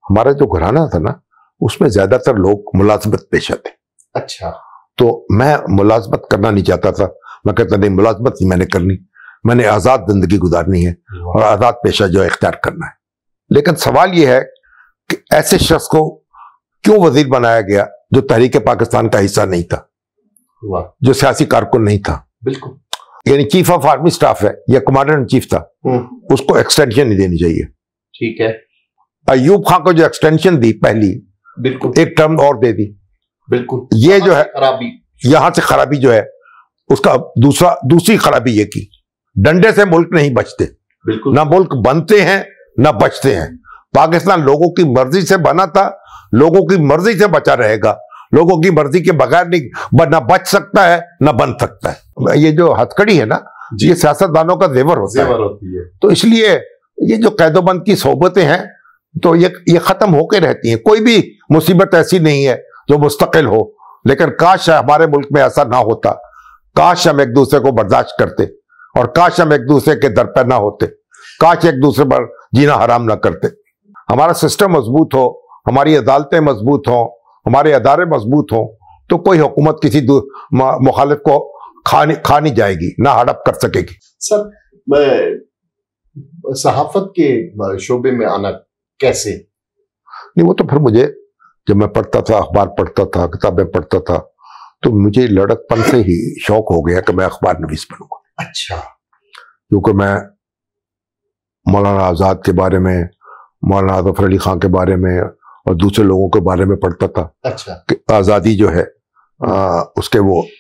ہمارا جو گھرانہ تھا نا اس میں زیادہ تر لوگ ملازمت پیشہ تھے. اچھا. تو میں ملازمت کرنا نہیں چاہتا تھا. میں کہتا نہیں ملازمت نہیں میں نے کرنی, میں نے آزاد زندگی گزارنی ہے اور آزاد پیشہ جو ہے اختیار کرنا ہے. لیکن سوال یہ ہے کہ ایسے شخص کو کیوں وزیر بنایا گیا جو تحریک پاکستان کا حصہ نہیں تھا, جو سیاسی کارکن نہیں تھا. بالکل. یعنی چیف آف آرمی سٹاف ہے یا کمانڈر ان چیف تھا, اس کو ایکسٹینشن نہیں دینی چاہیے. ٹھیک ہے. ایوب خان کو جو ایکسٹینشن دی پہلی, بالکل, ایک ٹرم اور دے دی. بالکل. یہ جو ہے خرابی, یہاں سے خرابی جو ہے اس کا دوسری خرابی یہ کی, ڈنڈے سے ملک نہیں بچتے. بالکل. نہ ملک بنتے ہیں نہ بچتے ہیں. پاکستان لوگوں کی مرضی سے بنا تھا, لوگوں کی مرضی سے بچا رہے گا. لوگوں کی مرضی کے بغیر نہیں نہ بچ سکتا ہے نہ بن سکتا ہے. یہ جو ہتھ کڑی ہے نا, یہ سیاستدانوں کا زیور ہوتا ہے. تو اس لیے یہ جو قید و بند کی صحبتیں ہیں تو یہ ختم ہو کے رہتی ہیں. کوئی بھی مصیبت ایسی نہیں ہے جو مستقل ہو, لیکن کاش ہمارے ملک میں ایسا نہ ہوتا. کاش ہم ایک دوسرے کو برداشت کرتے اور کاش ہم ایک دوسرے کے در پہ نہ ہوتے. کاش ایک دوسرے پر جینا حرام نہ کرتے. ہمارا سسٹم مضبوط ہو, ہماری عدالتیں مضبوط ہوں, ہمارے ادارے مضبوط ہوں, تو کوئی حکومت کسی مخالف کو کھا نہیں جائے گی, نہ ہڑپ کر سکے گی. سر, میں صحافت کے شعبے میں آنا کیسے؟ نہیں, وہ تو پھر مجھے جب میں پڑھتا تھا, اخبار پڑھتا تھا, کتابیں پڑھتا تھا, تو مجھے لڑک پن سے ہی شوق ہو گیا کہ میں اخبار نویس بنوں گا. اچھا. کیونکہ میں مولانا آزاد کے بارے میں, مولانا ظفر علی خان کے بارے میں اور دوسرے لوگوں کے بارے میں پڑھتا تھا. اچھا. کہ آزادی جو ہے اس کے وہ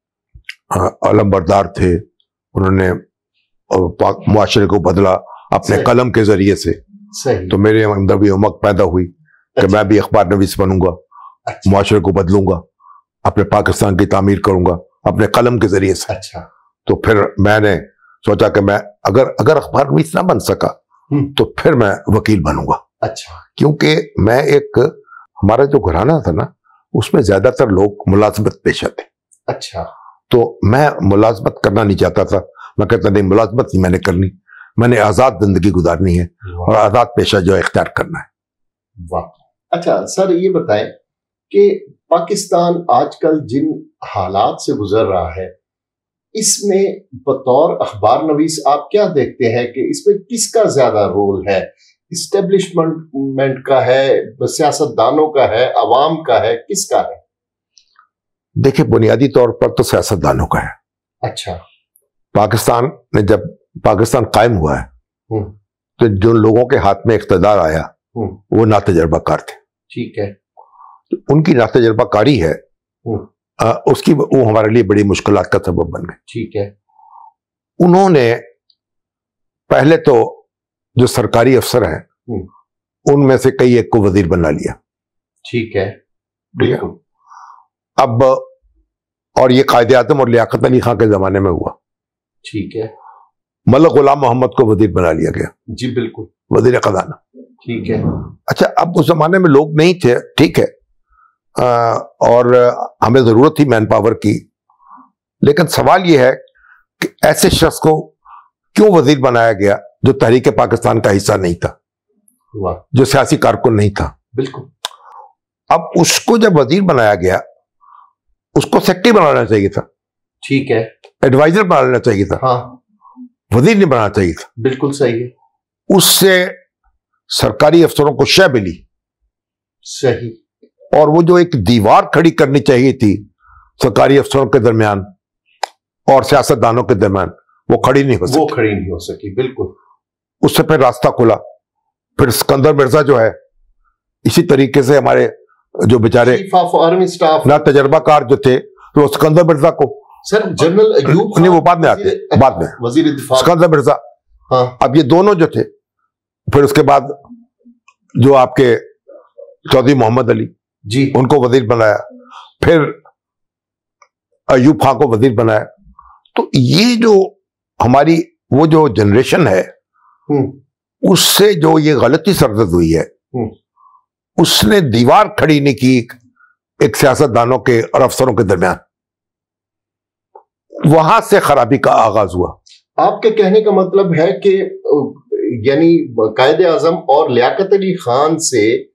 علم بردار تھے, انہوں نے معاشرے کو بدلا اپنے صحیح. قلم کے ذریعے سے. صحیح. تو میرے اندر بھی امنگ پیدا ہوئی کہ میں بھی اخبار نویس بنوں گا, اچھا. معاشرے کو بدلوں گا, اپنے پاکستان کی تعمیر کروں گا اپنے قلم کے ذریعے سے. اچھا. تو پھر میں نے سوچا کہ میں اگر اخبار نویس نہ بن سکا تو پھر میں وکیل بنوں گا. اچھا. کیونکہ میں ہمارا جو گھرانہ تھا نا اس میں زیادہ تر لوگ ملازمت پیشہ تھے. اچھا. تو میں ملازمت کرنا نہیں چاہتا تھا. میں کہتا نہیں ملازمت نہیں میں نے کرنی, میں نے آزاد زندگی گزارنی ہے اور آزاد پیشہ جو ہے اختیار کرنا ہے. واہ. اچھا سر, یہ بتائیں کہ پاکستان آج کل جن حالات سے گزر رہا ہے, اس میں بطور اخبار نویس آپ کیا دیکھتے ہیں کہ اس میں کس کا زیادہ رول ہے؟ اسٹیبلشمنٹ کا ہے, سیاستدانوں کا ہے, عوام کا ہے, کس کا ہے؟ دیکھیں, بنیادی طور پر تو سیاستدانوں کا ہے. اچھا. پاکستان نے جب پاکستان قائم ہوا ہے تو جو لوگوں کے ہاتھ میں اقتدار آیا وہ ناتجربہ کار تھے. ٹھیک ہے. ان کی ناتجربہ کاری ہے, اس کی وہ ہمارے لیے بڑی مشکلات کا سبب بن گئے. ٹھیک ہے. انہوں نے پہلے تو جو سرکاری افسر ہیں ان میں سے کئی ایک کو وزیر بنا لیا. ٹھیک ہے. بالکل. اب اور یہ قائد اعظم اور لیاقت علی خان کے زمانے میں ہوا. ٹھیک ہے. ملک غلام محمد کو وزیر بنا لیا گیا. جی بالکل. وزیر خزانہ. ٹھیک ہے. اچھا, اب اس زمانے میں لوگ نہیں تھے, ٹھیک ہے, اور ہمیں ضرورت تھی مین پاور کی, لیکن سوال یہ ہے کہ ایسے شخص کو کیوں وزیر بنایا گیا جو تحریک پاکستان کا حصہ نہیں تھا, جو سیاسی کارکن نہیں تھا. بالکل. اب اس کو جب وزیر بنایا گیا اس کو سیکرٹری بنانا چاہیے تھا. ٹھیک ہے. ایڈوائزر بنا لینا چاہیے تھا. ہاں. وزیر نہیں بنانا چاہیے تھا. بالکل صحیح ہے. اس سے سرکاری افسروں کو شے ملی. صحیح. اور وہ جو ایک دیوار کھڑی کرنی چاہیے تھی سرکاری افسروں کے درمیان اور سیاستدانوں کے درمیان, وہ کھڑی نہیں ہو سکی. وہ کھڑی نہیں ہو سکی. بالکل. اس سے پھر راستہ کھلا. پھر اسکندر مرزا جو ہے, اسی طریقے سے ہمارے جو بیچارے چیف آف آرمی سٹاف نہ تجربہ کار جو تھے, تو اسکندر مرزا کو سر جنرل ایوب نہیں, وہ بعد میں آتے, بعد میں وزیر دفاع اسکندر مرزا. ہاں. اب یہ دونوں جو تھے, پھر اس کے بعد جو آپ کے چودھری محمد علی, جی, ان کو وزیر بنایا, پھر ایوب خان کو وزیر بنایا. تو یہ جو ہماری وہ جو جنریشن ہے اس سے جو یہ غلطی سرزد ہوئی ہے, اس نے دیوار کھڑی نہیں کی ایک سیاستدانوں کے اور افسروں کے درمیان. وہاں سے خرابی کا آغاز ہوا. آپ کے کہنے کا مطلب ہے کہ یعنی قائد اعظم اور لیاقت علی خان سے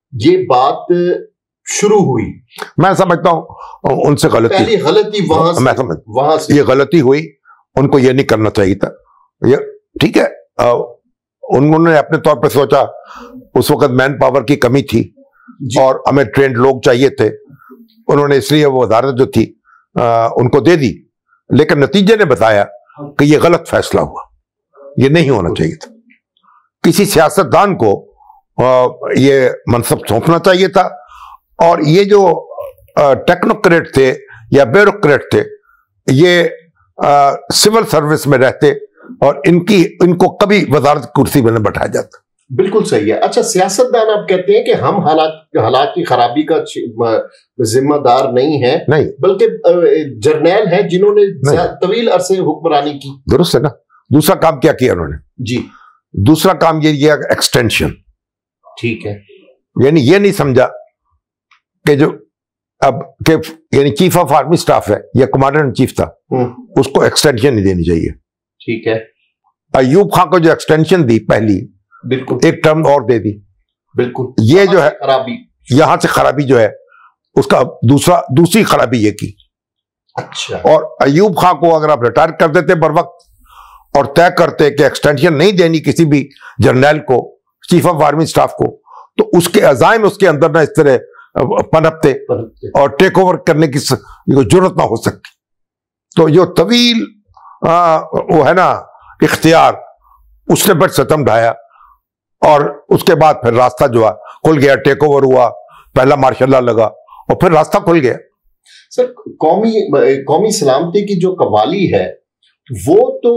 ये बात शुरू हुई, मैं समझता हूं उनसे पहली गलती वहां से ये गलती हुई, उनको ये नहीं करना चाहिए था। ये ठीक है, उन्होंने अपने तौर पे सोचा, उस वक्त मैन पावर की कमी थी और हमें ट्रेंड लोग चाहिए थे, उन्होंने इसलिए वो वजारत जो थी उनको दे दी, लेकिन नतीजे ने बताया कि ये गलत फैसला हुआ, ये नहीं होना चाहिए था। किसी सियासतदान को ये मनसब सौंपना चाहिए था, और ये जो टेक्नोक्रेट थे या ब्यूरोक्रेट थे, ये सिविल सर्विस में रहते और इनको कभी वजारत कुर्सी में बैठाया जाता। बिल्कुल सही है। अच्छा, सियासतदान आप कहते हैं कि हम हालात की खराबी का जिम्मेदार नहीं है, नहीं, बल्कि जर्नैल हैं जिन्होंने तवील अरसे हुक्मरानी की। दुरुस्त है ना। दूसरा काम क्या किया उन्होंने? जी, दूसरा काम ये किया एक्सटेंशन। ठीक है, यानी ये नहीं समझा कि जो अब के यानी चीफ ऑफ आर्मी स्टाफ है या कमांडर इन चीफ था, उसको एक्सटेंशन नहीं देनी चाहिए। ठीक है, अयूब खान को जो एक्सटेंशन दी पहली, बिल्कुल एक टर्म और दे दी, बिल्कुल, ये जो है खराबी, यहां से खराबी जो है उसका दूसरी खराबी ये की। अच्छा, और अयूब खान को अगर आप रिटायर कर देते बर वक्त और तय करते कि एक्सटेंशन नहीं देनी किसी भी जर्नैल को, चीफ ऑफ आर्मी स्टाफ को, तो उसके अजाइम उसके अंदर ना इस तरह पनपते और टेक ओवर करने की जरूरत ना हो सकती। तो जो तवील वो है ना इख्तियार, उसने बट सितम ढाया, और उसके बाद फिर रास्ता जो है खुल गया, टेक ओवर हुआ, पहला मार्शल लॉ लगा और फिर रास्ता खुल गया। सर, कौमी सलामती की जो कवाली है वो तो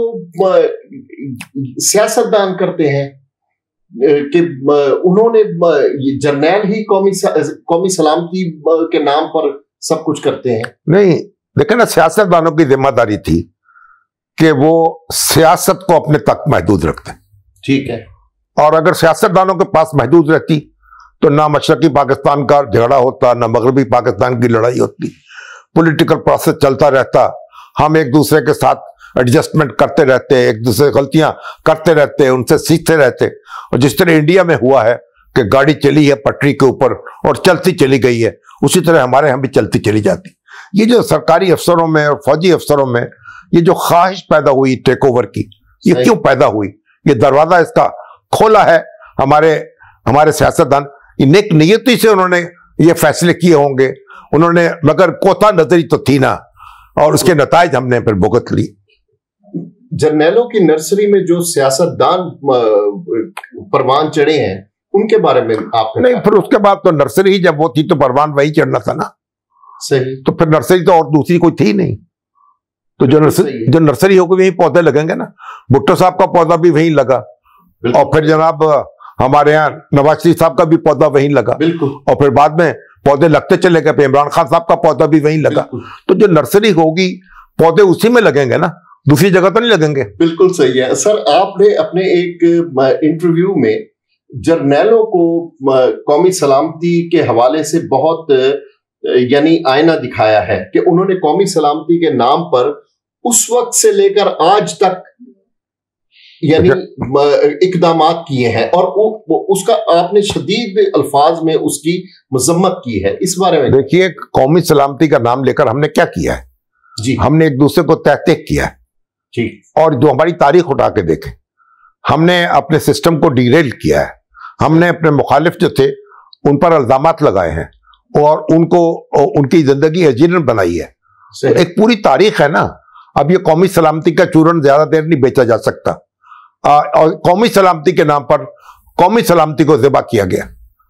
सियासतदान करते हैं कि उन्होंने जर्नैल ही कौमी सलामती के नाम पर सब कुछ करते हैं। नहीं, लेकिन ना सियासतदानों की जिम्मेदारी थी कि वो सियासत को अपने तक महदूद रखते। ठीक है, और अगर सियासतदानों के पास महदूद रहती तो ना मशरकी पाकिस्तान का झगड़ा होता, ना मगरबी पाकिस्तान की लड़ाई होती, पॉलिटिकल प्रोसेस चलता रहता, हम एक दूसरे के साथ एडजस्टमेंट करते रहते, एक दूसरे गलतियां करते रहते, उनसे सीखते रहते। और जिस तरह इंडिया में हुआ है कि गाड़ी चली है पटरी के ऊपर और चलती चली गई है, उसी तरह हमारे यहाँ भी चलती चली जाती। ये जो सरकारी अफसरों में और फौजी अफसरों में ये जो ख्वाहिश पैदा हुई टेक ओवर की, ये क्यों पैदा हुई? ये दरवाजा इसका खोला है हमारे सियासतदान, नेक नियति से उन्होंने ये फैसले किए होंगे उन्होंने, मगर कोता नजरी तो थी ना, और उसके नताइज हमने फिर भुगत ली। जर्नैलों की नर्सरी में जो सियासतदान परवान चढ़े हैं उनके बारे में आप नहीं, फिर उसके बाद तो नर्सरी ही जब वो थी तो परवान वही चढ़ना था ना। सही, तो फिर नर्सरी तो और दूसरी कोई थी नहीं, तो जो नर्सरी होगी वही पौधे लगेंगे ना। भुट्टो साहब का पौधा भी वहीं लगा, और फिर जनाब हमारे यहाँ नवाज शरीफ साहब का भी पौधा वहीं लगा, और फिर बाद में पौधे लगते चले गए, इमरान खान साहब का पौधा भी वहीं लगा। तो जो नर्सरी होगी पौधे उसी में लगेंगे ना, दूसरी जगह तो नहीं लगेंगे। बिल्कुल सही है। सर, आपने अपने एक इंटरव्यू में जर्नैलों को कौमी सलामती के हवाले से बहुत यानी आईना दिखाया है कि उन्होंने कौमी सलामती के नाम पर उस वक्त से लेकर आज तक यानी इकदामात किए हैं, और उसका आपने शदीद अल्फाज में उसकी मजम्मत की है। इस बारे में देखिए, कौमी सलामती का नाम लेकर हमने क्या किया है जी, हमने एक दूसरे को तहकीक किया है जी, और जो हमारी तारीख उठा के देखे, हमने अपने सिस्टम को डिरेल किया है, हमने अपने मुखालिफ जो थे उन पर इल्जामात लगाए हैं और उनको उनकी जिंदगी अजीरन बनाई है। तो एक पूरी तारीख है ना। अब ये कौमी सलामती का चूरन ज्यादा देर नहीं बेचा जा सकता, और कौमी सलामती के नाम पर कौमी सलामती को ज़िबा किया गया।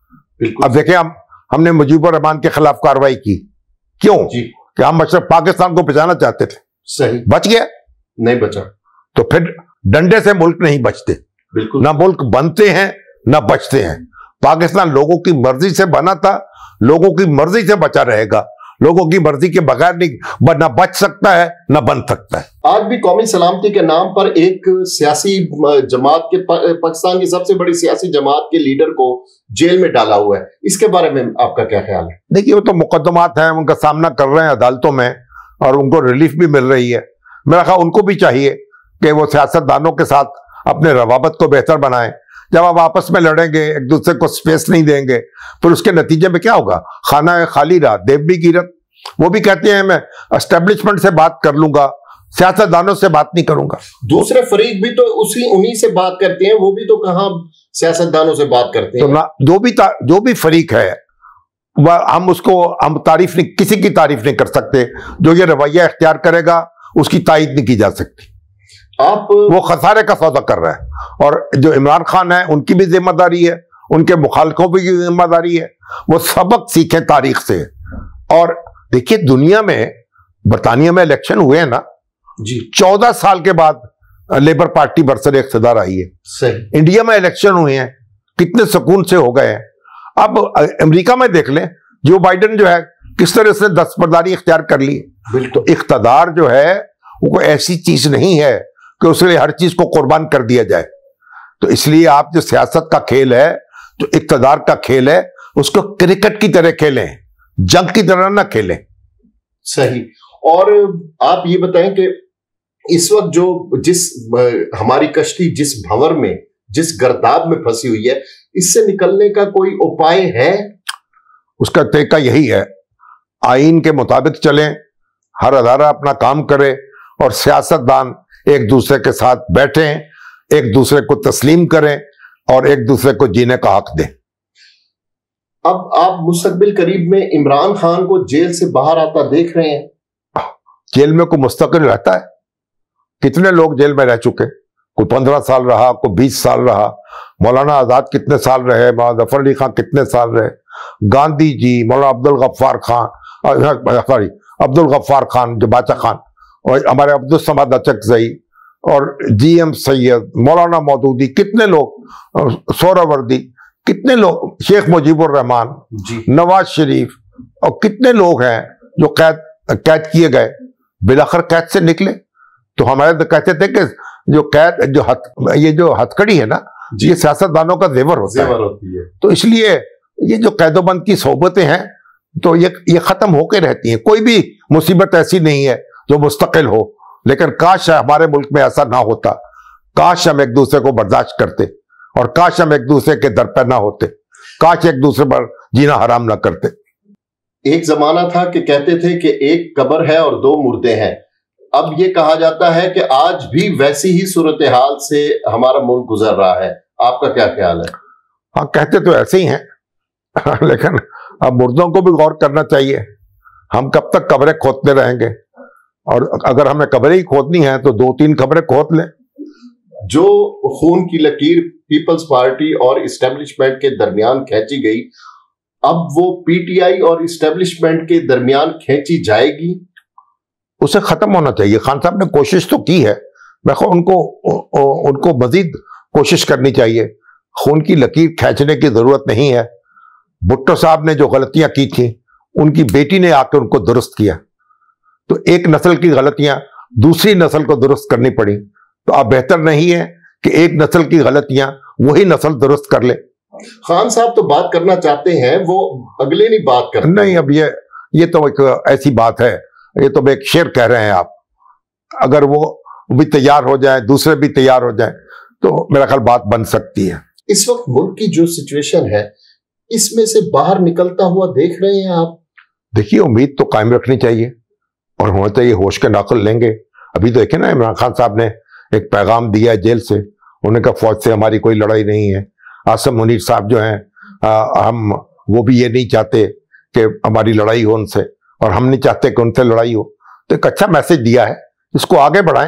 अब देखें, हमने मुजीबुर रहमान के खिलाफ कार्रवाई की, क्यों? कि हम मशरक पाकिस्तान को बचाना चाहते थे। सही, बच गया? नहीं बचा। तो फिर डंडे से मुल्क नहीं बचते, बिल्कुल, ना मुल्क बनते हैं ना बचते हैं। पाकिस्तान लोगों की मर्जी से बना था, लोगों की मर्जी से बचा रहेगा, लोगों की मर्जी के बगैर नहीं ना बच सकता है ना बन सकता है। आज भी कौमी सलामती के नाम पर एक सियासी जमात के पाकिस्तान की सबसे बड़ी सियासी जमात के लीडर को जेल में डाला हुआ है, इसके बारे में आपका क्या ख्याल है? देखिए, वो तो मुकदमात हैं, उनका सामना कर रहे हैं अदालतों में और उनको रिलीफ भी मिल रही है। मेरा ख्याल उनको भी चाहिए कि वो सियासतदानों के साथ अपने रवाबत को बेहतर बनाएं। जब आप आपस में लड़ेंगे, एक दूसरे को स्पेस नहीं देंगे, پھر اس کے نتیجے میں کیا ہوگا؟ خانہ خالی رہا، دیو بھی گیرت. وہ بھی کہتے ہیں میں اسٹیبلشمنٹ سے بات کر لوں گا، سیاستدانوں سے بات نہیں کروں گا. دوسرے فریق بھی تو انہی سے بات کرتے ہیں، وہ بھی تو کہاں سیاستدانوں سے بات کرتے ہیں. تو جو بھی فریق ہے ہم تعریف نہیں، کسی کی تعریف نہیں کر سکتے. جو یہ رویہ اختیار کرے گا اس کی تائید نہیں کی جا سکتی. وہ خسارے کا سودا کر رہا ہے. اور جو عمران خان ہے ان کی بھی ذمہ داری ہے، ان کے مخالفوں کی بھی ذمہ داری ہے. وہ سبق سیکھیں تاریخ سے. اور دیکھیے دنیا میں، برطانیہ میں الیکشن ہوئے ہیں نا جی، 14 سال کے بعد لیبر پارٹی برسر اقتدار آئی ہے. صحیح. انڈیا میں الیکشن ہوئے ہیں، کتنے سکون سے ہو گئے ہیں. اب امریکہ میں دیکھ لیں، جو بائیڈن جو ہے کس طرح سے دستبرداری اختیار کر لی. تو اقتدار جو ہے وہ کوئی ایسی چیز نہیں ہے کہ اس لیے ہر چیز کو قربان کر دیا جائے. تو اس لیے آپ جو سیاست کا کھیل ہے، جو اقتدار کا کھیل ہے، اس کو کرکٹ کی طرح کھیلیں، جنگ کی طرح نہ کھیلیں. صحیح. اور آپ یہ بتائیں کہ اس وقت جس ہماری کشتی جس بھنور میں، جس گرداب میں پھنسی ہوئی ہے، اس سے نکلنے کا کوئی اپائے ہے؟ اس کا طریقہ یہی ہے، آئین کے مطابق چلیں، ہر ادارہ اپنا کام کرے، اور سیاستدان ایک دوسرے کے ساتھ بیٹھیں، ایک دوسرے کو تسلیم کریں اور ایک دوسرے کو جینے کا حق دیں. اب آپ مستقبل قریب میں عمران خان کو جیل سے باہر آتا دیکھ رہے ہیں؟ جیل میں کوئی مستقل رہتا ہے؟ کتنے لوگ جیل میں رہ چکے، کوئی 15 سال رہا، کوئی 20 سال رہا. مولانا آزاد کتنے سال رہے، مولانا ظفر علی خان کتنے سال رہے، گاندھی جی، مولانا عبد الغفار خان جو باچا خان، اور ہمارے عبدالصمد اچکزئی، اور جی ایم سید، مولانا مودودی، کتنے لوگ، سہروردی، کتنے لوگ، شیخ مجیب الرحمان جی، نواز شریف، اور کتنے لوگ ہیں جو قید کیے گئے، بالآخر قید سے نکلے. تو ہمارے تو کہتے تھے کہ جو ہتھ کڑی ہے نا، یہ سیاستدانوں کا زیور ہوتا ہے. تو اس لیے یہ جو قید و بند کی صحبتیں ہیں تو یہ ختم ہو کے رہتی ہیں. کوئی بھی مصیبت ایسی نہیں ہے جو مستقل ہو، لیکن کاش ہمارے ملک میں ایسا نہ ہوتا. کاش ہم ایک دوسرے کو برداشت کرتے، اور کاش ہم ایک دوسرے کے در پہ نہ ہوتے، کاش ایک دوسرے پر جینا حرام نہ کرتے. ایک زمانہ تھا کہ کہتے تھے کہ ایک قبر ہے اور 2 مردے ہیں. اب یہ کہا جاتا ہے کہ آج بھی ویسی ہی صورتحال سے ہمارا ملک گزر رہا ہے. آپ کا کیا خیال ہے؟ ہاں، کہتے تو ایسے ہی ہیں، لیکن اب مردوں کو بھی غور کرنا چاہیے. ہم کب تک قبریں کھودتے رہیں گے؟ اور اگر ہمیں قبریں ہی کھودنی ہیں تو 2-3 قبریں کھود لیں. جو خون کی لکیر پیپلز پارٹی اور اسٹیبلشمنٹ کے درمیان کھینچی گئی، اب وہ پی ٹی آئی اور اسٹیبلشمنٹ کے درمیان کھینچی جائے گی؟ اسے ختم ہونا چاہیے. خان صاحب نے کوشش تو کی ہے، میں ان کو مزید کوشش کرنی چاہیے. خون کی لکیر کھینچنے کی ضرورت نہیں ہے. بھٹو صاحب نے جو غلطیاں کی تھیں، ان کی بیٹی نے آ کے ان کو درست کیا. تو ایک نسل کی غلطیاں دوسری نسل کو درست کرنی پڑی. تو اب بہتر نہیں ہے کہ ایک نسل کی غلطیاں وہی نسل درست کر لے. خان صاحب تو بات کرنا چاہتے ہیں، وہ اگلے نہیں بات کرتے. نہیں، اب یہ تو ایک ایسی بات ہے، یہ تو ایک شعر کہہ رہے ہیں آپ. اگر وہ بھی تیار ہو جائیں، دوسرے بھی تیار ہو جائیں، تو میرا خیال بات بن سکتی ہے. اس وقت ملک کی جو سچویشن ہے، اس میں سے باہر نکلتا ہوا دیکھ رہے ہیں آپ؟ دیکھیے، امید تو قائم رکھنی چاہیے، اور ہوتا ہے یہ ہوش کے ناقل لیں گے. ابھی دیکھیں نا، عمران خان صاحب نے ایک پیغام دیا ہے جیل سے، انہوں نے کہا فوج سے ہماری کوئی لڑائی نہیں ہے. عاصم منیر صاحب جو ہیں، ہم وہ بھی یہ نہیں چاہتے کہ ہماری لڑائی ہو ان سے، اور ہم نہیں چاہتے کہ ان سے لڑائی ہو. تو ایک اچھا میسج دیا ہے، اس کو آگے بڑھائیں.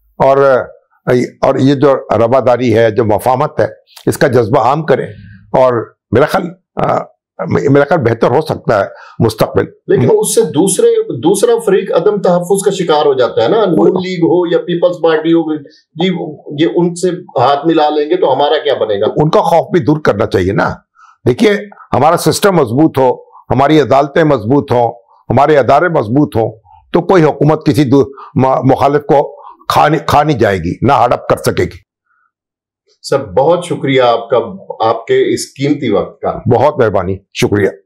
اور یہ جو رواداری ہے، جو مفاہمت ہے، اس کا جذبہ عام کریں، اور میرا خیال بہتر ہو سکتا ہے مستقبل. لیکن اس سے دوسرا فریق عدم تحفظ کا شکار ہو جاتا ہے نا. نون لیگ ہو یا پیپلز پارٹی ہو، جی یہ ان سے ہاتھ ملا لیں گے تو ہمارا کیا بنے گا؟ ان کا خوف بھی دور کرنا چاہیے نا. دیکھیے، ہمارا سسٹم مضبوط ہو، ہماری عدالتیں مضبوط ہوں، ہمارے ادارے مضبوط ہوں، تو کوئی حکومت کسی مخالف کو کھا نہیں جائے گی، نہ ہڑپ کر سکے گی. سر، بہت شکریہ آپ کا، آپ کے اس قیمتی وقت کا. بہت مہربانی، شکریہ.